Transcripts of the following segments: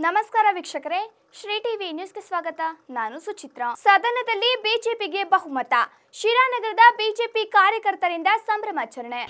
ನಮಸ್ಕಾರ ವೀಕ್ಷಕರೇ, ಶ್ರೀ ಟಿವಿ ನ್ಯೂಸ್ಗೆ ಸ್ವಾಗತ. ನಾನು ಸುಚಿತ್ರಾ. ಸದನದಲ್ಲಿ ಬಿಜೆಪಿಗೆ ಬಹುಮತ. ಶಿರಾನಗರದ ಬಿಜೆಪಿ ಕಾರ್ಯಕರ್ತರಿಂದ ಸಂಭ್ರಮಾಚರಣೆ.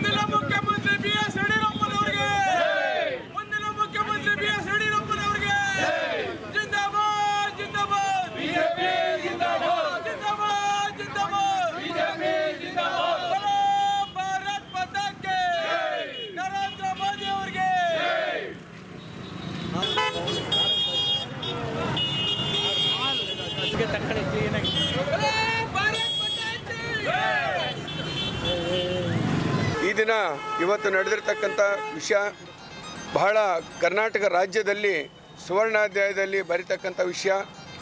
ಈ ದಿನ ಇವತ್ತು ನಡೆದಿರತಕ್ಕಂಥ ವಿಷಯ ಬಹಳ ಕರ್ನಾಟಕ ರಾಜ್ಯದಲ್ಲಿ ಸುವರ್ಣಾಧ್ಯಾಯದಲ್ಲಿ ಬರೀತಕ್ಕಂಥ ವಿಷಯ.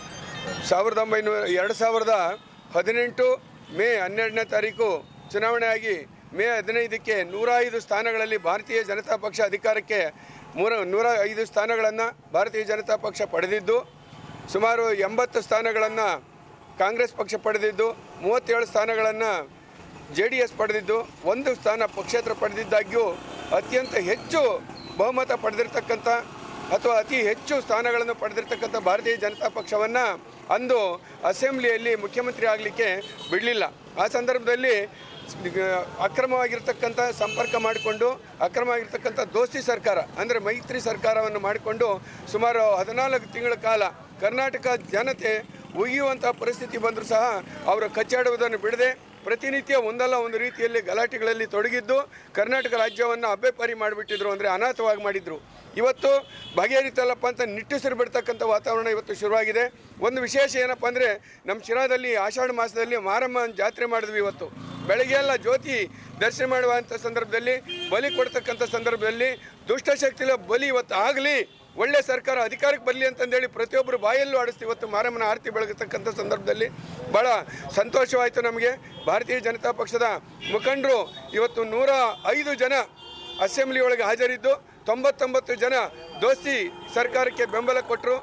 2018 ಮೇ 12ನೇ ತಾರೀಕು ಚುನಾವಣೆ ಆಗಿ ಮೇ 15ಕ್ಕೆ 105 ಸ್ಥಾನಗಳಲ್ಲಿ ಭಾರತೀಯ ಜನತಾ ಪಕ್ಷ ಅಧಿಕಾರಕ್ಕೆ 105 ಸ್ಥಾನಗಳನ್ನು ಭಾರತೀಯ ಜನತಾ ಪಕ್ಷ ಪಡೆದಿದ್ದು, ಸುಮಾರು 80 ಸ್ಥಾನಗಳನ್ನು ಕಾಂಗ್ರೆಸ್ ಪಕ್ಷ ಪಡೆದಿದ್ದು, 37 ಸ್ಥಾನಗಳನ್ನು JDS ಪಡೆದಿದ್ದು, 1 ಸ್ಥಾನ ಪಕ್ಷೇತರ ಪಡೆದಿದ್ದಾಗ್ಯೂ ಅತ್ಯಂತ ಹೆಚ್ಚು ಬಹುಮತ ಪಡೆದಿರ್ತಕ್ಕಂಥ ಅಥವಾ ಅತಿ ಹೆಚ್ಚು ಸ್ಥಾನಗಳನ್ನು ಪಡೆದಿರ್ತಕ್ಕಂಥ ಭಾರತೀಯ ಜನತಾ ಪಕ್ಷವನ್ನು ಅಂದು ಅಸೆಂಬ್ಲಿಯಲ್ಲಿ ಮುಖ್ಯಮಂತ್ರಿ ಆಗಲಿಕ್ಕೆ ಬಿಡಲಿಲ್ಲ. ಆ ಸಂದರ್ಭದಲ್ಲಿ ಅಕ್ರಮವಾಗಿರ್ತಕ್ಕಂಥ ಸಂಪರ್ಕ ಮಾಡಿಕೊಂಡು ಅಕ್ರಮವಾಗಿರ್ತಕ್ಕಂಥ ದೋಸ್ತಿ ಸರ್ಕಾರ ಅಂದರೆ ಮೈತ್ರಿ ಸರ್ಕಾರವನ್ನು ಮಾಡಿಕೊಂಡು ಸುಮಾರು 14 ತಿಂಗಳ ಕಾಲ ಕರ್ನಾಟಕ ಜನತೆ ಉಗಿಯುವಂಥ ಪರಿಸ್ಥಿತಿ ಬಂದರೂ ಸಹ ಅವರು ಕಚ್ಚಾಡುವುದನ್ನು ಬಿಡದೆ ಪ್ರತಿನಿತ್ಯ ಒಂದಲ್ಲ ಒಂದು ರೀತಿಯಲ್ಲಿ ಗಲಾಟೆಗಳಲ್ಲಿ ತೊಡಗಿದ್ದು ಕರ್ನಾಟಕ ರಾಜ್ಯವನ್ನು ಅಬ್ಬೆಪಾರಿ ಮಾಡಿಬಿಟ್ಟಿದ್ರು, ಅಂದರೆ ಅನಾಥವಾಗಿ ಮಾಡಿದರು. ಇವತ್ತು ಬಗೆಹರಿತಲ್ಲಪ್ಪ ಅಂತ ನಿಟ್ಟುಸಿರು ಬಿಡ್ತಕ್ಕಂಥ ವಾತಾವರಣ ಇವತ್ತು ಶುರುವಾಗಿದೆ. ಒಂದು ವಿಶೇಷ ಏನಪ್ಪ ಅಂದರೆ ನಮ್ಮ ಶಿರಾದಲ್ಲಿ ಆಷಾಢ ಮಾಸದಲ್ಲಿ ಮಾರಮ್ಮ ಜಾತ್ರೆ ಮಾಡಿದ್ವಿ. ಇವತ್ತು ಬೆಳಗ್ಗೆ ಎಲ್ಲ ಜ್ಯೋತಿ ದರ್ಶನ ಮಾಡುವಂಥ ಸಂದರ್ಭದಲ್ಲಿ ಬಲಿ ಕೊಡ್ತಕ್ಕಂಥ ಸಂದರ್ಭದಲ್ಲಿ ದುಷ್ಟಶಕ್ತಿಯ ಬಲಿ ಇವತ್ತು ಆಗಲಿ, ಒಳ್ಳೆ ಸರ್ಕಾರ ಅಧಿಕಾರಕ್ಕೆ ಬರಲಿ ಅಂತಂದೇಳಿ ಪ್ರತಿಯೊಬ್ಬರು ಬಾಯಲ್ಲೂ ಆಡಿಸ್ತೀವಿ. ಇವತ್ತು ಮಾರಮ್ಮನ ಆರತಿ ಬೆಳಗತಕ್ಕಂಥ ಸಂದರ್ಭದಲ್ಲಿ ಭಾಳ ಸಂತೋಷವಾಯಿತು ನಮಗೆ. ಭಾರತೀಯ ಜನತಾ ಪಕ್ಷದ ಮುಖಂಡರು ಇವತ್ತು 105 ಜನ ಅಸೆಂಬ್ಲಿ ಒಳಗೆ ಹಾಜರಿದ್ದು 99 ಜನ ದೋಸ್ತಿ ಸರ್ಕಾರಕ್ಕೆ ಬೆಂಬಲ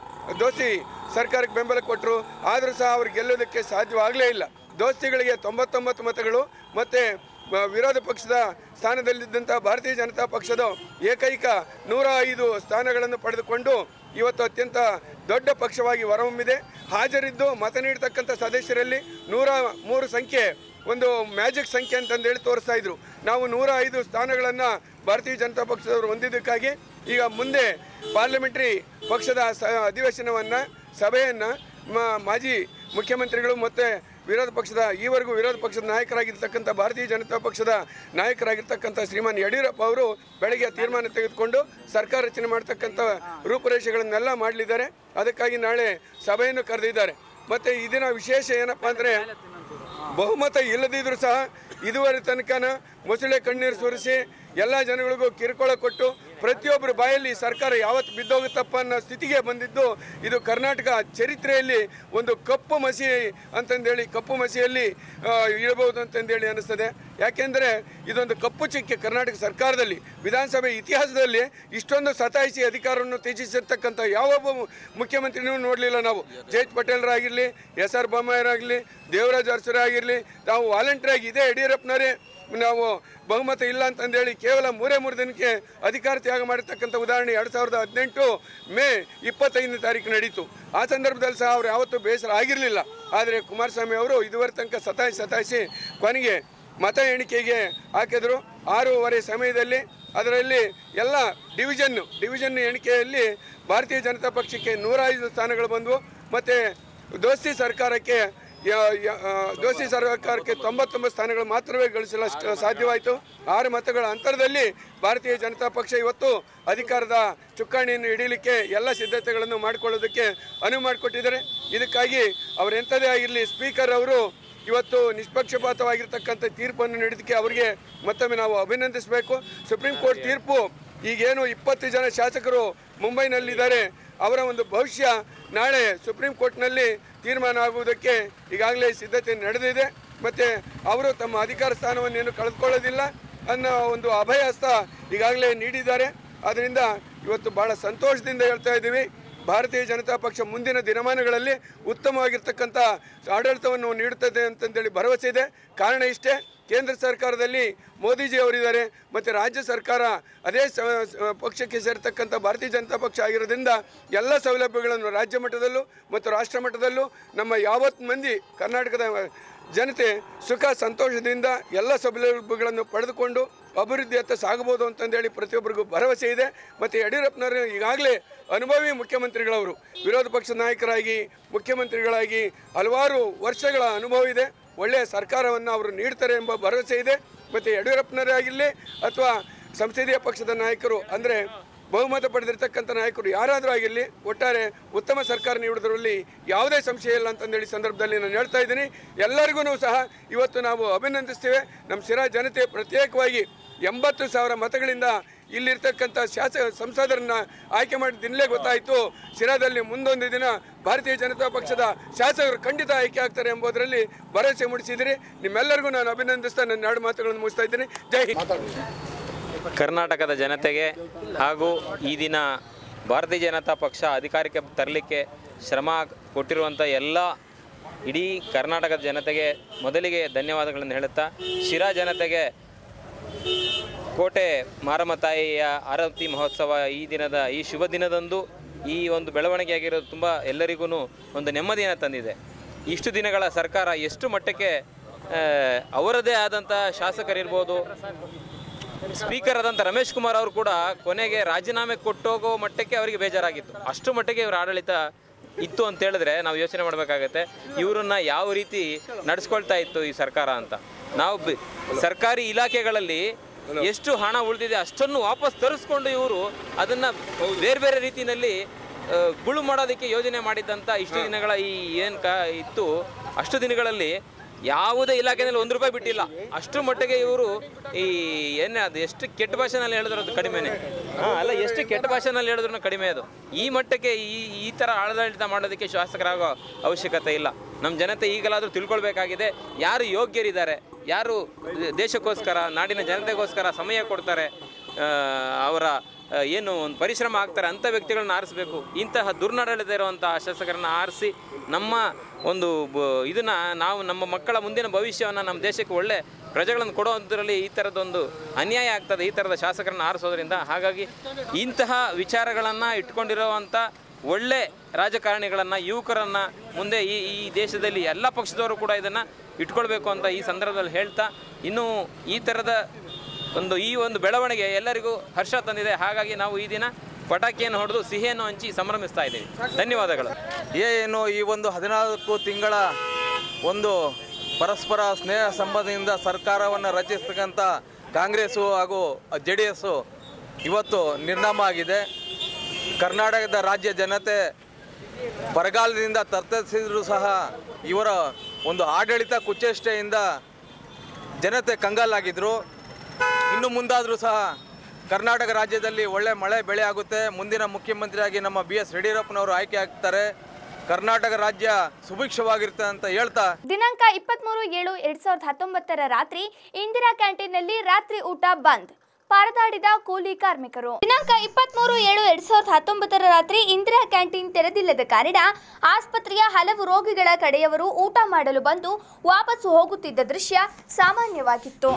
ಕೊಟ್ಟರು. ಆದರೂ ಸಹ ಅವ್ರು ಗೆಲ್ಲೋದಕ್ಕೆ ಸಾಧ್ಯವಾಗಲೇ ಇಲ್ಲ. ದೋಸ್ತಿಗಳಿಗೆ 99 ಮತಗಳು ಮತ್ತು ವಿರೋಧ ಪಕ್ಷದ ಸ್ಥಾನದಲ್ಲಿದ್ದಂಥ ಭಾರತೀಯ ಜನತಾ ಪಕ್ಷದ ಏಕೈಕ 105 ಸ್ಥಾನಗಳನ್ನು ಪಡೆದುಕೊಂಡು ಇವತ್ತು ಅತ್ಯಂತ ದೊಡ್ಡ ಪಕ್ಷವಾಗಿ ಹೊರಹೊಮ್ಮಿದೆ. ಹಾಜರಿದ್ದು ಮತ ನೀಡತಕ್ಕಂಥ ಸದಸ್ಯರಲ್ಲಿ 103 ಸಂಖ್ಯೆ ಒಂದು ಮ್ಯಾಜಿಕ್ ಸಂಖ್ಯೆ ಅಂತಂದೇಳಿ ತೋರಿಸ್ತಾ ಇದ್ರು. ನಾವು 105 ಸ್ಥಾನಗಳನ್ನು ಭಾರತೀಯ ಜನತಾ ಪಕ್ಷದವರು ಹೊಂದಿದ್ದಕ್ಕಾಗಿ ಈಗ ಮುಂದೆ ಪಾರ್ಲಿಮೆಂಟ್ರಿ ಪಕ್ಷದ ಅಧಿವೇಶನವನ್ನು ಸಭೆಯನ್ನು ಮಾಜಿ ಮುಖ್ಯಮಂತ್ರಿಗಳು ಮತ್ತು ಈವರೆಗೂ ವಿರೋಧ ಪಕ್ಷದ ನಾಯಕರಾಗಿರ್ತಕ್ಕಂಥ ಭಾರತೀಯ ಜನತಾ ಪಕ್ಷದ ನಾಯಕರಾಗಿರ್ತಕ್ಕಂಥ ಶ್ರೀಮಾನ್ ಯಡಿಯೂರಪ್ಪ ಅವರು ಬೆಳಗ್ಗೆ ತೀರ್ಮಾನ ತೆಗೆದುಕೊಂಡು ಸರ್ಕಾರ ರಚನೆ ಮಾಡ್ತಕ್ಕಂಥ ರೂಪುರೇಷೆಗಳನ್ನೆಲ್ಲ ಮಾಡಲಿದ್ದಾರೆ. ಅದಕ್ಕಾಗಿ ನಾಳೆ ಸಭೆಯನ್ನು ಕರೆದಿದ್ದಾರೆ. ಮತ್ತು ಇದರ ವಿಶೇಷ ಏನಪ್ಪ ಅಂದರೆ ಬಹುಮತ ಇಲ್ಲದಿದ್ದರೂ ಸಹ ಇದುವರೆ ತನಕನ ಮೊಸಳೆ ಕಣ್ಣೀರು ಸುರಿಸಿ ಎಲ್ಲ ಜನಗಳಿಗೂ ಕಿರುಕುಳ ಕೊಟ್ಟು ಪ್ರತಿಯೊಬ್ಬರ ಬಾಯಲ್ಲಿ ಸರ್ಕಾರ ಯಾವತ್ತು ಬಿದ್ದೋಗುತ್ತಪ್ಪ ಅನ್ನೋ ಸ್ಥಿತಿಗೆ ಬಂದಿದ್ದು ಇದು ಕರ್ನಾಟಕ ಚರಿತ್ರೆಯಲ್ಲಿ ಒಂದು ಕಪ್ಪು ಮಸಿಯಲ್ಲಿ ಇರಬಹುದು ಅಂತಂದೇಳಿ ಅನ್ನಿಸ್ತದೆ. ಯಾಕೆಂದರೆ ಇದೊಂದು ಕಪ್ಪು ಚುಕ್ಕೆ ಕರ್ನಾಟಕ ಸರ್ಕಾರದಲ್ಲಿ ವಿಧಾನಸಭೆ ಇತಿಹಾಸದಲ್ಲಿ ಇಷ್ಟೊಂದು ಸತಾಯಿಸಿ ಅಧಿಕಾರವನ್ನು ತ್ಯಜಿಸಿರ್ತಕ್ಕಂಥ ಯಾವೊಬ್ಬ ಮುಖ್ಯಮಂತ್ರಿನೂ ನೋಡಲಿಲ್ಲ ನಾವು. ಜಯಂತ್ ಪಟೇಲ್ರಾಗಿರಲಿ, SR ಬೊಮ್ಮಾಯಿರಾಗಲಿ, ದೇವರಾಜ್ ಅರಸರೇ ಆಗಿರಲಿ, ನಾವು ವಾಲಂಟ್ರಿಯಾಗಿ ಇದೇ ಯಡಿಯೂರಪ್ಪನವರೇ ನಾವು ಬಹುಮತ ಇಲ್ಲ ಅಂತಂದೇಳಿ ಕೇವಲ 3 ದಿನಕ್ಕೆ ಅಧಿಕಾರ ತ್ಯಾಗ ಮಾಡಿರ್ತಕ್ಕಂಥ ಉದಾಹರಣೆ 2018 ಮೇ 25ನೇ ತಾರೀಕು ನಡೀತು. ಆ ಸಂದರ್ಭದಲ್ಲಿ ಸಹ ಅವರು ಯಾವತ್ತೂ ಬೇಸರ ಆಗಿರಲಿಲ್ಲ. ಆದರೆ ಕುಮಾರಸ್ವಾಮಿ ಅವರು ಇದುವರೆ ತನಕ ಸತಾಯಿಸಿ ಕೊನೆಗೆ ಮತ ಎಣಿಕೆಗೆ ಹಾಕಿದ್ರು. 6:15 ಸಮಯದಲ್ಲಿ ಅದರಲ್ಲಿ ಎಲ್ಲ ಡಿವಿಷನ್ ಎಣಿಕೆಯಲ್ಲಿ ಭಾರತೀಯ ಜನತಾ ಪಕ್ಷಕ್ಕೆ 105 ಸ್ಥಾನಗಳು ಬಂದವು. ಮತ್ತು ದೋಸ್ತಿ ಸರ್ಕಾರಕ್ಕೆ 99 ಸ್ಥಾನಗಳು ಮಾತ್ರವೇ ಗಳಿಸಲು ಸಾಧ್ಯವಾಯಿತು. 6 ಮತಗಳ ಅಂತರದಲ್ಲಿ ಭಾರತೀಯ ಜನತಾ ಪಕ್ಷ ಇವತ್ತು ಅಧಿಕಾರದ ಚುಕ್ಕಾಣಿಯನ್ನು ಹಿಡಿಯಲಿಕ್ಕೆ ಎಲ್ಲ ಸಿದ್ಧತೆಗಳನ್ನು ಮಾಡಿಕೊಳ್ಳೋದಕ್ಕೆ ಅನುವು ಮಾಡಿಕೊಟ್ಟಿದ್ದಾರೆ. ಇದಕ್ಕಾಗಿ ಅವರೆಂಥದೇ ಆಗಿರಲಿ, ಸ್ಪೀಕರ್ ಅವರು ಇವತ್ತು ನಿಷ್ಪಕ್ಷಪಾತವಾಗಿರ್ತಕ್ಕಂಥ ತೀರ್ಪನ್ನು ನೀಡಿದ್ದಕ್ಕೆ ಅವರಿಗೆ ಮತ್ತೊಮ್ಮೆ ನಾವು ಅಭಿನಂದಿಸಬೇಕು. ಸುಪ್ರೀಂ ಕೋರ್ಟ್ ತೀರ್ಪು ಈಗೇನು 20 ಜನ ಶಾಸಕರು ಮುಂಬೈನಲ್ಲಿದ್ದಾರೆ, ಅವರ ಒಂದು ಭವಿಷ್ಯ ನಾಳೆ ಸುಪ್ರೀಂ ಕೋರ್ಟ್ನಲ್ಲಿ ತೀರ್ಮಾನ ಆಗುವುದಕ್ಕೆ ಈಗಾಗಲೇ ಸಿದ್ಧತೆ ನಡೆದಿದೆ. ಮತ್ತು ಅವರು ತಮ್ಮ ಅಧಿಕಾರ ಸ್ಥಾನವನ್ನೇನು ಕಳೆದುಕೊಳ್ಳೋದಿಲ್ಲ ಅನ್ನೋ ಒಂದು ಅಭಯ ಹಸ್ತ ಈಗಾಗಲೇ ನೀಡಿದ್ದಾರೆ. ಆದ್ದರಿಂದ ಇವತ್ತು ಭಾಳ ಸಂತೋಷದಿಂದ ಹೇಳ್ತಾ ಇದ್ದೀವಿ. ಭಾರತೀಯ ಜನತಾ ಪಕ್ಷ ಮುಂದಿನ ದಿನಮಾನಗಳಲ್ಲಿ ಉತ್ತಮವಾಗಿರ್ತಕ್ಕಂಥ ಆಡಳಿತವನ್ನು ನೀಡುತ್ತದೆ ಅಂತಂದೇಳಿ ಭರವಸೆ ಇದೆ. ಕಾರಣ ಇಷ್ಟೇ, ಕೇಂದ್ರ ಸರ್ಕಾರದಲ್ಲಿ ಮೋದಿಜಿ ಅವರಿದ್ದಾರೆ ಮತ್ತು ರಾಜ್ಯ ಸರ್ಕಾರ ಅದೇ ಪಕ್ಷಕ್ಕೆ ಸೇರ್ತಕ್ಕಂಥ ಭಾರತೀಯ ಜನತಾ ಪಕ್ಷ ಆಗಿರೋದ್ರಿಂದ ಎಲ್ಲ ಸೌಲಭ್ಯಗಳನ್ನು ರಾಜ್ಯ ಮಟ್ಟದಲ್ಲೂ ಮತ್ತು ರಾಷ್ಟ್ರ ಮಟ್ಟದಲ್ಲೂ ನಮ್ಮ ಯಾವತ್ತು ಮಂದಿ ಕರ್ನಾಟಕದ ಜನತೆ ಸುಖ ಸಂತೋಷದಿಂದ ಎಲ್ಲ ಸೌಲಭ್ಯಗಳನ್ನು ಪಡೆದುಕೊಂಡು ಅಭಿವೃದ್ಧಿಯತ್ತ ಸಾಗಬಹುದು ಅಂತಂದೇಳಿ ಪ್ರತಿಯೊಬ್ಬರಿಗೂ ಭರವಸೆ ಇದೆ. ಮತ್ತು ಯಡಿಯೂರಪ್ಪನವರು ಈಗಾಗಲೇ ಅನುಭವಿ ಮುಖ್ಯಮಂತ್ರಿಗಳವರು, ವಿರೋಧ ಪಕ್ಷದ ನಾಯಕರಾಗಿ ಮುಖ್ಯಮಂತ್ರಿಗಳಾಗಿ ಹಲವಾರು ವರ್ಷಗಳ ಅನುಭವ ಇದೆ. ಒಳ್ಳೆಯ ಸರ್ಕಾರವನ್ನು ಅವರು ನೀಡ್ತಾರೆ ಎಂಬ ಭರವಸೆ ಇದೆ. ಮತ್ತು ಯಡಿಯೂರಪ್ಪನವರೇ ಆಗಿರಲಿ ಅಥವಾ ಸಂಸದೀಯ ಪಕ್ಷದ ನಾಯಕರು ಅಂದರೆ ಬಹುಮತ ಪಡೆದಿರ್ತಕ್ಕಂಥ ನಾಯಕರು ಯಾರಾದರೂ ಆಗಿರಲಿ, ಒಟ್ಟಾರೆ ಉತ್ತಮ ಸರ್ಕಾರ ನೀಡುವುದರಲ್ಲಿ ಯಾವುದೇ ಸಂಶಯ ಇಲ್ಲ ಅಂತಂದೇಳಿ ಸಂದರ್ಭದಲ್ಲಿ ನಾನು ಹೇಳ್ತಾ ಇದ್ದೀನಿ. ಎಲ್ಲರಿಗೂ ಸಹ ಇವತ್ತು ನಾವು ಅಭಿನಂದಿಸ್ತೇವೆ. ನಮ್ಮ ಶಿರಾ ಜನತೆ ಪ್ರತ್ಯೇಕವಾಗಿ 80,000 ಮತಗಳಿಂದ ಇಲ್ಲಿರ್ತಕ್ಕಂಥ ಸಂಸದರನ್ನ ಆಯ್ಕೆ ಮಾಡಿದ್ದಲ್ಲೇ ಗೊತ್ತಾಯಿತು, ಶಿರಾದಲ್ಲಿ ಮುಂದೊಂದು ದಿನ ಭಾರತೀಯ ಜನತಾ ಪಕ್ಷದ ಶಾಸಕರು ಖಂಡಿತ ಆಯ್ಕೆ ಆಗ್ತಾರೆ ಎಂಬುದರಲ್ಲಿ ಭರವಸೆ ಮೂಡಿಸಿದಿರಿ. ನಿಮ್ಮೆಲ್ಲರಿಗೂ ನಾನು ಅಭಿನಂದಿಸ್ತಾ ನನ್ನ 2 ಮಾತುಗಳನ್ನು ಮುಗಿಸ್ತಾ ಇದ್ದೀನಿ. ಜೈ ಹಿಂದ್. ಕರ್ನಾಟಕದ ಜನತೆಗೆ ಹಾಗೂ ಈ ದಿನ ಭಾರತೀಯ ಜನತಾ ಪಕ್ಷ ಅಧಿಕಾರಕ್ಕೆ ತರಲಿಕ್ಕೆ ಶ್ರಮ ಕೊಟ್ಟಿರುವಂಥ ಎಲ್ಲ ಇಡೀ ಕರ್ನಾಟಕದ ಜನತೆಗೆ ಮೊದಲಿಗೆ ಧನ್ಯವಾದಗಳನ್ನು ಹೇಳುತ್ತಾ, ಶಿರಾ ಜನತೆಗೆ ಕೋಟೆ ಮಾರಮ್ಮ ತಾಯಿಯ ಆರತಿ ಮಹೋತ್ಸವ ಈ ಶುಭ ದಿನದಂದು ಈ ಒಂದು ಬೆಳವಣಿಗೆ ಆಗಿರೋದು ತುಂಬ ಎಲ್ಲರಿಗೂ ಒಂದು ನೆಮ್ಮದಿಯನ್ನು ತಂದಿದೆ. ಇಷ್ಟು ದಿನಗಳ ಸರ್ಕಾರ ಎಷ್ಟು ಮಟ್ಟಕ್ಕೆ ಅವರದೇ ಆದಂಥ ಶಾಸಕರಿರ್ಬೋದು, ಸ್ಪೀಕರ್ ಆದಂಥ ರಮೇಶ್ ಕುಮಾರ್ ಅವರು ಕೂಡ ಕೊನೆಗೆ ರಾಜೀನಾಮೆ ಕೊಟ್ಟೋಗೋ ಮಟ್ಟಕ್ಕೆ ಅವರಿಗೆ ಬೇಜಾರಾಗಿತ್ತು. ಅಷ್ಟು ಮಟ್ಟಿಗೆ ಇವರ ಆಡಳಿತ ಇತ್ತು ಅಂತ ಹೇಳಿದ್ರೆ ನಾವು ಯೋಚನೆ ಮಾಡಬೇಕಾಗತ್ತೆ, ಇವರನ್ನ ಯಾವ ರೀತಿ ನಡೆಸ್ಕೊಳ್ತಾ ಇತ್ತು ಈ ಸರ್ಕಾರ ಅಂತ. ನಾವು ಸರ್ಕಾರಿ ಇಲಾಖೆಗಳಲ್ಲಿ ಎಷ್ಟು ಹಣ ಉಳಿದಿದೆ ಅಷ್ಟನ್ನು ವಾಪಸ್ ತರಿಸ್ಕೊಂಡು ಇವರು ಅದನ್ನು ಬೇರೆ ಬೇರೆ ರೀತಿಯಲ್ಲಿ ಗುಳು ಮಾಡೋದಕ್ಕೆ ಯೋಜನೆ ಮಾಡಿದ್ದಂಥ ಇಷ್ಟು ದಿನಗಳ ಇತ್ತು, ಅಷ್ಟು ದಿನಗಳಲ್ಲಿ ಯಾವುದೇ ಇಲಾಖೆಯಲ್ಲಿ 1 ರೂಪಾಯಿ ಬಿಟ್ಟಿಲ್ಲ. ಅಷ್ಟು ಮಟ್ಟಿಗೆ ಇವರು ಅದು ಎಷ್ಟು ಕೆಟ್ಟ ಭಾಷೆನಲ್ಲಿ ಹೇಳಿದ್ರು ಅದು ಕಡಿಮೆನೇ ಅಲ್ಲ, ಎಷ್ಟು ಕೆಟ್ಟ ಭಾಷೆನಲ್ಲಿ ಹೇಳಿದ್ರು ಕಡಿಮೆ. ಅದು ಈ ಮಟ್ಟಕ್ಕೆ ಈ ಥರ ಆಡಳಿತ ಮಾಡೋದಕ್ಕೆ ಶಾಸಕರಾಗೋ ಅವಶ್ಯಕತೆ ಇಲ್ಲ. ನಮ್ಮ ಜನತೆ ಈಗಲಾದರೂ ತಿಳ್ಕೊಳ್ಬೇಕಾಗಿದೆ, ಯಾರು ಯೋಗ್ಯರಿದ್ದಾರೆ, ಯಾರು ದೇಶಕ್ಕೋಸ್ಕರ ನಾಡಿನ ಜನತೆಗೋಸ್ಕರ ಸಮಯ ಕೊಡ್ತಾರೆ, ಅವರ ಏನು ಒಂದು ಪರಿಶ್ರಮ ಆಗ್ತಾರೆ ಅಂಥ ವ್ಯಕ್ತಿಗಳನ್ನ ಆರಿಸಬೇಕು. ಇಂತಹ ದುರ್ನಡಳಿತ ಇರುವಂಥ ಶಾಸಕರನ್ನು ಆರಿಸಿ ನಮ್ಮ ಒಂದು ಇದನ್ನು ನಾವು ನಮ್ಮ ಮಕ್ಕಳ ಮುಂದಿನ ಭವಿಷ್ಯವನ್ನು ನಮ್ಮ ದೇಶಕ್ಕೆ ಒಳ್ಳೆ ಪ್ರಜೆಗಳನ್ನು ಕೊಡುವಂಥದ್ರಲ್ಲಿ ಈ ಥರದೊಂದು ಅನ್ಯಾಯ ಆಗ್ತದೆ ಈ ಥರದ ಶಾಸಕರನ್ನು ಆರಿಸೋದ್ರಿಂದ. ಹಾಗಾಗಿ ಇಂತಹ ವಿಚಾರಗಳನ್ನು ಇಟ್ಕೊಂಡಿರುವಂಥ ಒಳ್ಳೆ ರಾಜಕಾರಣಿಗಳನ್ನು, ಯುವಕರನ್ನು ಮುಂದೆ ಈ ದೇಶದಲ್ಲಿ ಎಲ್ಲ ಪಕ್ಷದವರು ಕೂಡ ಇದನ್ನು ಇಟ್ಕೊಳ್ಬೇಕು ಅಂತ ಈ ಸಂದರ್ಭದಲ್ಲಿ ಹೇಳ್ತಾ, ಇನ್ನೂ ಈ ಥರದ ಈ ಒಂದು ಬೆಳವಣಿಗೆ ಎಲ್ಲರಿಗೂ ಹರ್ಷ ತಂದಿದೆ. ಹಾಗಾಗಿ ನಾವು ಈ ದಿನ ಪಟಾಕಿಯನ್ನು ಹೊಡೆದು ಸಿಹಿಯನ್ನು ಹಂಚಿ ಸಂಭ್ರಮಿಸ್ತಾ ಇದ್ದೀವಿ. ಧನ್ಯವಾದಗಳು. ಏನು ಈ ಒಂದು 14 ತಿಂಗಳ ಒಂದು ಪರಸ್ಪರ ಸ್ನೇಹ ಸಂಬಂಧದಿಂದ ಸರ್ಕಾರವನ್ನು ರಚಿಸ್ತಕ್ಕಂಥ ಕಾಂಗ್ರೆಸ್ಸು ಹಾಗೂ JDS ಇವತ್ತು ನಿರ್ನಾಮ ಆಗಿದೆ. ಕರ್ನಾಟಕದ ರಾಜ್ಯ ಜನತೆ ಬರಗಾಲದಿಂದ ತತ್ತರಿಸಿದರೂ ಸಹ ಇವರ ಒಂದು ಆಡಳಿತ ಕುಚೇಷ್ಟೆಯಿಂದ ಜನತೆ ಕಂಗಾಲಾಗಿದ್ದರು. ಇನ್ನು ಮುಂದಾದರೂ ಸಹ ಕರ್ನಾಟಕ ರಾಜ್ಯದಲ್ಲಿ ಒಳ್ಳೆ ಮಳೆ ಬೆಳೆ ಆಗುತ್ತೆ. ಮುಂದಿನ ಮುಖ್ಯಮಂತ್ರಿಯಾಗಿ ನಮ್ಮ BS ಯಡಿಯೂರಪ್ಪನವರು ಆಯ್ಕೆ ಆಗ್ತಾರೆ. ಕರ್ನಾಟಕ ರಾಜ್ಯ ಸುಭಿಕ್ಷವಾಗಿರುತ್ತೆ ಅಂತ ಹೇಳ್ತಾ, ದಿನಾಂಕ 23/7/2019 ರಾತ್ರಿ ಇಂದಿರಾ ಕ್ಯಾಂಟೀನ್ನಲ್ಲಿ ರಾತ್ರಿ ಊಟ ಬಂದ್, ಪರದಾಡಿದ ಕೂಲಿ ಕಾರ್ಮಿಕರು. ದಿನಾಂಕ 23/7/2019 ರಾತ್ರಿ ಇಂದಿರಾ ಕ್ಯಾಂಟೀನ್ ತೆರೆದಿಲ್ಲದ ಕಾರಣ ಆಸ್ಪತ್ರೆಯ ಹಲವು ರೋಗಿಗಳ ಕಡೆಯವರು ಊಟ ಮಾಡಲು ಬಂದು ವಾಪಸ್ಸು ಹೋಗುತ್ತಿದ್ದ ದೃಶ್ಯ ಸಾಮಾನ್ಯವಾಗಿತ್ತು.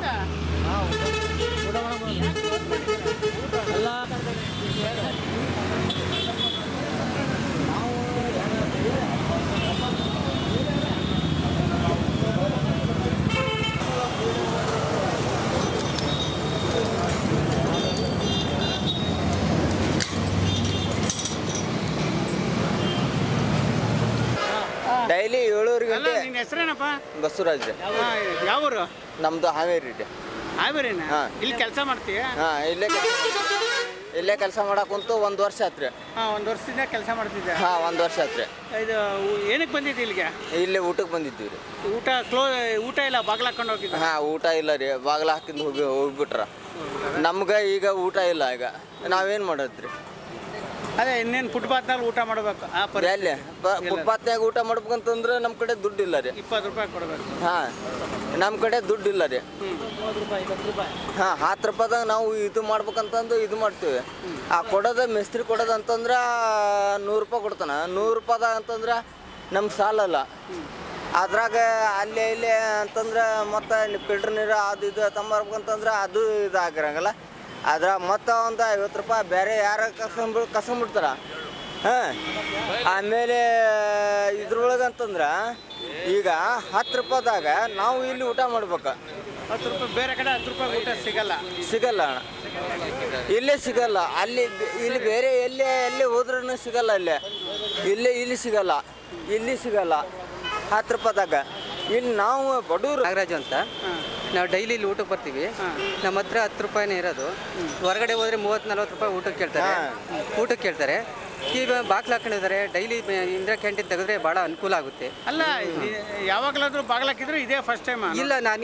ಡೈಲಿ 7 ಗಂಟೆ. ನಿನ್ನ ಹೆಸರೇನಪ್ಪ? ಬಸವರಾಜ್. ಯಾವ ಊರು? ನಮ್ದು ಹಾವೇರಿ. ಹಾವೇರಿನ? ಇಲ್ಲಿ ಕೆಲಸ ಮಾಡ್ತೀಯ? ಹಾಂ, ಇಲ್ಲೇ ಕೆಲಸ ಮಾಡಕ್ಕೆ ಕುಂತು 1 ವರ್ಷ ಆತ್ರಿ. ಹಾಂ, 1 ವರ್ಷದಿಂದ ಕೆಲಸ ಮಾಡ್ತಿದ್ದೆ? ಹಾಂ, 1 ವರ್ಷ ಆತ್ರಿ. ಇದು ಏನಕ್ಕೆ ಬಂದಿದ್ದೆ ಇಲ್ಲಿಗೆ? ಇಲ್ಲೇ ಊಟಕ್ಕೆ ಬಂದಿದ್ದೀವಿ ರೀ. ಊಟ ಇಲ್ಲ, ಬಾಗಿಲು ಹಾಕೊಂಡು ಹೋಗಿದ್ದೆ? ಹಾಂ, ಊಟ ಇಲ್ಲ ರೀ, ಬಾಗಿಲು ಹಾಕಿಂದು ಹೋಗ್ಬಿಟ್ರ. ನಮ್ಗೆ ಈಗ ಊಟ ಇಲ್ಲ. ಈಗ ನಾವೇನು ಮಾಡೋದ್ರಿ? ಅದೇ ಇನ್ನೇನು ಫುಟ್ಪಾತ್ನಲ್ಲಿ ಊಟ ಮಾಡಬೇಕು ಆ ಎಲ್ಲಿ ಫುಟ್ಪಾತ್ನಾಗ ಊಟ ಮಾಡ್ಬೇಕಂತಂದ್ರೆ ನಮ್ಮ ಕಡೆ ದುಡ್ಡು ಇಲ್ಲ ರೀ. 20 ರೂಪಾಯಿ ಕೊಡಬೇಕು. ಹಾಂ, ನಮ್ಮ ಕಡೆ ದುಡ್ಡು ಇಲ್ಲ ರೀ. ಹಾಂ, 10 ರೂಪಾಯಿದಾಗ ನಾವು ಇದು ಮಾಡ್ಬೇಕಂತಂದು ಇದು ಮಾಡ್ತೀವಿ. ಆ ಕೊಡೋದು ಮಿಸ್ತ್ರಿ ಕೊಡೋದು ಅಂತಂದ್ರೆ 100 ರೂಪಾಯಿ ಕೊಡ್ತಾನೆ. 100 ರೂಪಾಯಿದಾಗ ಅಂತಂದ್ರೆ ನಮ್ಮ ಸಾಲಲ್ಲ. ಅದ್ರಾಗ ಅಲ್ಲಿ ಇಲ್ಲಿ ಅಂತಂದ್ರೆ ಮತ್ತು ಫಿಲ್ಟ್ರ್ ನೀರು ಅದು ಇದು ತಂಬರ್ಬೇಕಂತಂದ್ರೆ ಅದು ಇದಾಗಿರಂಗಿಲ್ಲ. ಅದ್ರಾಗ ಮತ್ತು ಒಂದು 50 ರೂಪಾಯಿ ಬೇರೆ ಯಾರು ಕಸ್ಕೊಂಬಿಡ್ತಾರ. ಹಾಂ, ಆಮೇಲೆ ಇದ್ರೊಳಗೆ ಅಂತಂದ್ರೆ ಈಗ 10 ರೂಪಾಯಿದಾಗ ನಾವು ಇಲ್ಲಿ ಊಟ ಮಾಡ್ಬೇಕು. 10 ರೂಪಾಯಿ ಬೇರೆ ಕಡೆ 10 ರೂಪಾಯಿ ಊಟ ಸಿಗಲ್ಲ ಅಣ್ಣ, ಇಲ್ಲೇ ಸಿಗಲ್ಲ. ಇಲ್ಲಿ ಬೇರೆ ಎಲ್ಲಿ ಹೋದ್ರೂ ಸಿಗಲ್ಲ. ಇಲ್ಲಿ ಸಿಗಲ್ಲ. ಇಲ್ಲಿ ಸಿಗಲ್ಲ 10 ರೂಪಾಯಿದಾಗ. ಇಲ್ಲಿ ನಾವು ಬಡವರು. ನಾಗರಾಜು ಅಂತ, ನಾವು ಡೈಲಿ ಇಲ್ಲಿ ಊಟಕ್ಕೆ ಬರ್ತೀವಿ. ನಮ್ಮ ಹತ್ರ 10 ರೂಪಾಯಿನೇ ಇರೋದು. ಹೊರಗಡೆ ಹೋದರೆ 30-40 ರೂಪಾಯಿ ಊಟಕ್ಕೆ ಕೇಳ್ತಾರೆ. ಈಗ ಬಾಗ್ಲು ಹಾಕೊಂಡಿದ್ದಾರೆ. ಡೈಲಿ ಇಂದಿರಾ ಕ್ಯಾಂಟೀನ್ ತೆಗೆದ್ರೆ ಭಾಳ ಅನುಕೂಲ ಆಗುತ್ತೆ. ಅಲ್ಲ, ಯಾವಾಗಲಾದ್ರೂ ಬಾಗಿಲು ಹಾಕಿದ್ರೆ ಇದೇ ಫಸ್ಟ್ ಟೈಮ್? ಇಲ್ಲ, ನಾನು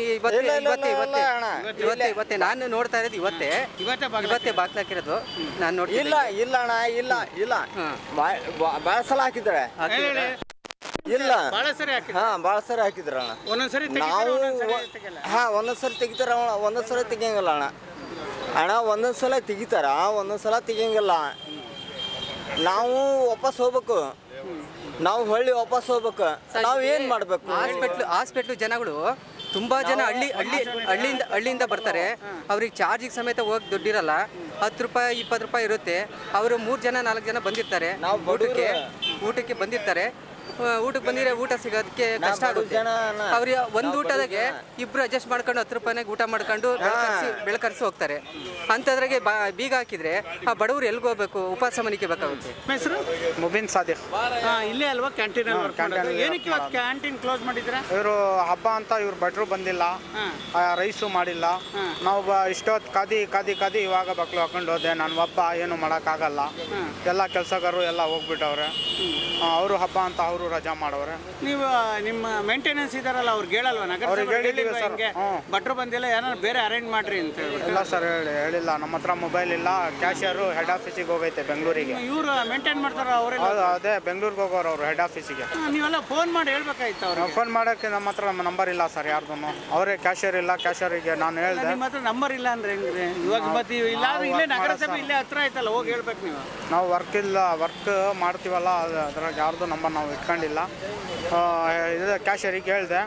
ಇವತ್ತೇ ನಾನು ನೋಡ್ತಾ ಇರೋದು ಇವತ್ತೇ ಬಾಗ್ಲು ಹಾಕಿರೋದು ನಾನು ನೋಡಿ. ಇಲ್ಲ ಅಣ್ಣ, ಇಲ್ಲ ಭಾಳ ಸಲ ಹಾಕಿದ್ದಾರೆ. ಇಲ್ಲ, ಭಾಳ ಸರಿ ಹಾಕಿ. ಹಾಂ, ಭಾಳ ಸರಿ ಹಾಕಿದ್ರ ಅಣ್ಣ. ಒಂದೊಂದ್ಸರಿ ನಾವು ಒಂದೊಂದ್ಸರಿ ತೆಗಿತಾರ, ಒಂದೊಂದ್ಸಲ ತೆಗಿಯಂಗಿಲ್ಲ ಅಣ್ಣ. ಒಂದೊಂದ್ಸಲ ತೆಗಿತಾರ, ಒಂದೊಂದ್ಸಲ ತೆಗಿಯಂಗಿಲ್ಲ. ನಾವು ವಾಪಸ್ ಹೋಗ್ಬೇಕು. ನಾವು ಹೊಳ್ಳಿ ವಾಪಸ್ ಹೋಗ್ಬೇಕು. ನಾವು ಏನು ಮಾಡಬೇಕು? ಹಾಸ್ಪಿಟ್ಲು ಜನಗಳು ತುಂಬಾ ಜನ ಹಳ್ಳಿಯಿಂದ ಬರ್ತಾರೆ. ಅವ್ರಿಗೆ ಚಾರ್ಜಿಗೆ ಸಮೇತ ಹೋಗಿ ದುಡ್ಡಿರಲ್ಲ. 10 ರೂಪಾಯಿ 20 ರೂಪಾಯಿ ಇರುತ್ತೆ. ಅವರು 3 ಜನ 4 ಜನ ಬಂದಿರ್ತಾರೆ. ಊಟಕ್ಕೆ ಬಂದಿರ್ತಾರೆ. ಊಟಕ್ಕೆ ಬಂದಿರೋ ಊಟ ಸಿಗೋದಕ್ಕೆ ಕಷ್ಟ ಆಗುತ್ತೆ. ಅವ್ರಿಗೆ ಒಂದು ಊಟದಾಗೆ ಇಬ್ರು ಅಡ್ಜಸ್ಟ್ ಮಾಡ್ಕೊಂಡು 10 ರೂಪಾಯಿನಾಗ ಊಟ ಮಾಡ್ಕೊಂಡು ಬೆಳಕರಿಸಿ ಹೋಗ್ತಾರೆ. ಅಂಥದ್ರಾಗೆ ಬೀಗ ಹಾಕಿದ್ರೆ ಆ ಬಡವರು ಎಲ್ಲಿಗೆ ಹೋಗ್ಬೇಕು? ಉಪವಾಸ ಮನೆಗೆ ಬೇಕಾಗುತ್ತೆ. ಹೆಸರು ಮುಬಿನ್ ಸಾದಿಕ್. ಇಲ್ಲೇ ಅಲ್ವಾ ಕ್ಯಾಂಟೀನ್? ಏನಕ್ಕೆ ಇವತ್ತು ಕ್ಯಾಂಟೀನ್ ಕ್ಲೋಸ್ ಮಾಡಿದ್ರೆ? ಇವರು ಹಬ್ಬ ಅಂತ ಇವ್ರು ಭಟ್ರು ಬಂದಿಲ್ಲ, ರೈಸು ಮಾಡಿಲ್ಲ. ನಾವು ಇಷ್ಟೊತ್ತು ಕಾದಿ ಇವಾಗ ಬಕ್ಲು ಹಾಕೊಂಡು ಹೋದೆ. ನಾನು ಒಬ್ಬ ಏನು ಮಾಡೋಕ್ಕಾಗಲ್ಲ. ಎಲ್ಲ ಕೆಲಸಗಾರರು ಎಲ್ಲ ಹೋಗ್ಬಿಟ್ಟವ್ರೆ. ಅವರು ಹಬ್ಬ ಅಂತ ಅವರು ರಜಾ ಮಾಡವ್ರೆ. ನೀವು ನಿಮ್ಮ ಮೇಂಟೆನೆನ್ಸ್ ಇದಾರಲ್ಲ, ಅವ್ರಿಗೆ ಹೇಳಲ್ವ? ನಗರ ಭಟ್ರು ಬಂದಿಲ್ಲ, ಏನಾದ್ರು ಬೇರೆ ಅರೇಂಜ್ ಮಾಡ್ರಿ ಅಂತ ಇಲ್ಲ ಸರ್, ಹೇಳಿಲ್ಲ. ನಮ್ಮ ಹತ್ರ ಮೊಬೈಲ್ ಇಲ್ಲ. ಕ್ಯಾಶಿಯರು ಹೆಡ್ ಆಫೀಸಿಗೆ ಹೋಗೈತೆ ಬೆಂಗಳೂರಿಗೆ. ಇವರು ಮೇಂಟೈನ್ ಮಾಡ್ತಾರ ಅವರೇ? ಅದೇ ಬೆಂಗಳೂರಿಗೆ ಹೋಗೋರು ಅವರು ಹೆಡ್ ಆಫೀಸಿಗೆ. ನೀವೆಲ್ಲ ಫೋನ್ ಮಾಡಿ ಹೇಳ್ಬೇಕಾಯ್ತು ಅವ್ರು. ಫೋನ್ ಮಾಡೋಕ್ಕೆ ನಮ್ಮ ಹತ್ರ ನಂಬರ್ ಇಲ್ಲ ಸರ್ ಯಾರ್ದು. ಅವರೇ ಕ್ಯಾಶಿಯರ್ ಇಲ್ಲ. ಕ್ಯಾಶಿಯರಿಗೆ ನಾನು ಹೇಳಿದೆ. ನಿಮ್ಮ ಹತ್ರ ನಂಬರ್ ಇಲ್ಲ ಅಂದ್ರೆ ಹೆಂಗ್ರಿ? ಇವಾಗ ಮತ್ತೆ ಇಲ್ಲೇ ನಗರಸಭೆ ಇಲ್ಲೇ ಹತ್ರ ಆಯ್ತಲ್ಲ, ಹೋಗಿ ಹೇಳ್ಬೇಕು ನೀವು. ನಾವು ವರ್ಕ್ ಮಾಡ್ತೀವಲ್ಲ, ಅದ್ರಾಗ ಯಾರ್ದು ನಂಬರ್ ನಾವು ಇಟ್ಕೊಂಡಿಲ್ಲ. ಇದು ಕ್ಯಾಶಿಯರಿಗೆ ಹೇಳಿದೆ.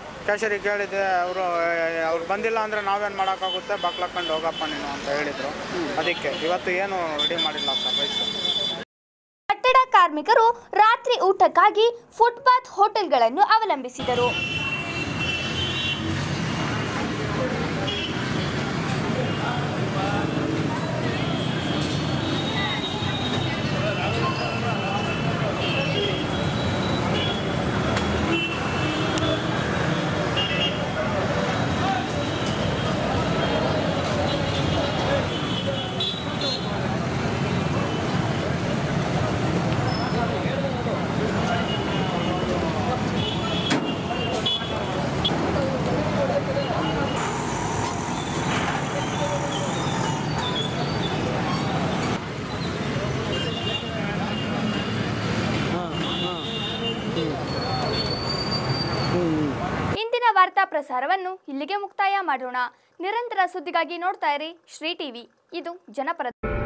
ಅವ್ರು ಬಂದಿಲ್ಲ ಅಂದರೆ ನಾವೇನು ಮಾಡೋಕ್ಕಾಗುತ್ತೆ? ಬಾಕ್ಲು ಹಾಕೊಂಡು ಹೋಗಪ್ಪ ನೀನು ಅಂತ ಹೇಳಿದರು. ಅದಕ್ಕೆ ಇವತ್ತು ಏನು ರೆಡಿ ಮಾಡಿಲ್ಲ ಸರ್ ರೈಸು. ಕಟ್ಟಡ ಕಾರ್ಮಿಕರು ರಾತ್ರಿ ಊಟಕ್ಕಾಗಿ ಫುಟ್ಪಾತ್ ಹೋಟೆಲ್ಗಳನ್ನು ಅವಲಂಬಿಸಿದರು. ಇಂದಿನ ವಾರ್ತಾ ಪ್ರಸಾರವನ್ನು ಇಲ್ಲಿಗೆ ಮುಕ್ತಾಯ ಮಾಡೋಣ. ನಿರಂತರ ಸುದ್ದಿಗಾಗಿ ನೋಡ್ತಾ ಇರಿ ಶ್ರೀ ಟಿವಿ. ಇದು ಜನಪರ.